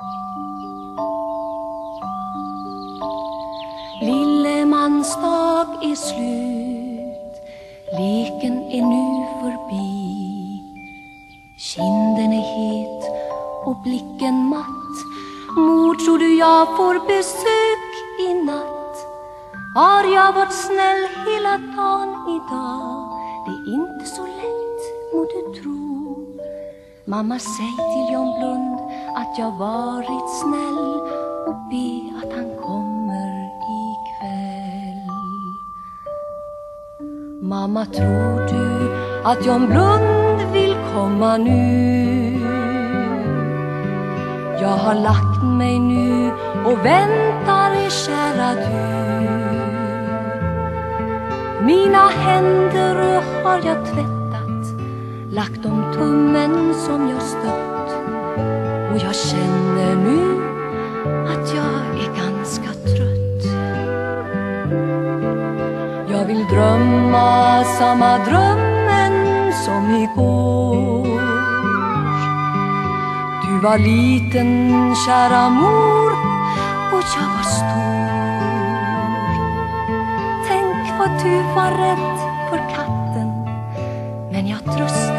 Lillemans dag är slut, leken är nu förbi. Kinden är het och blicken matt. Mor, tror du jag får besök i natt? Har jag varit snäll hela dagen idag? Det är inte så lätt, må du tro. Mamma, säg till John Blund att jag varit snäll och be att han kommer ikväll. Mamma, tror du att John Blund vill komma nu? Jag har lagt mig nu och väntar, kära du. Mina händer har jag tvättat, lagt om tummen som jag stött. Och jag känner nu att jag är ganska trött. Jag vill drömma samma drömmen som igår. Du var liten, kära mor, och jag var stor. Tänk vad du var rädd för katten, men jag tröstade